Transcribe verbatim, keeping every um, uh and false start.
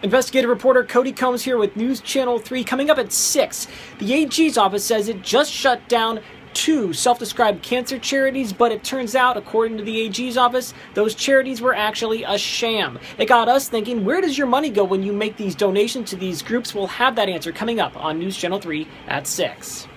Investigative reporter Cody Combs here with News Channel three. Coming up at six, the A G's office says it just shut down two self-described cancer charities, but it turns out, according to the A G's office, those charities were actually a sham. It got us thinking, where does your money go when you make these donations to these groups? We'll have that answer coming up on News Channel three at six.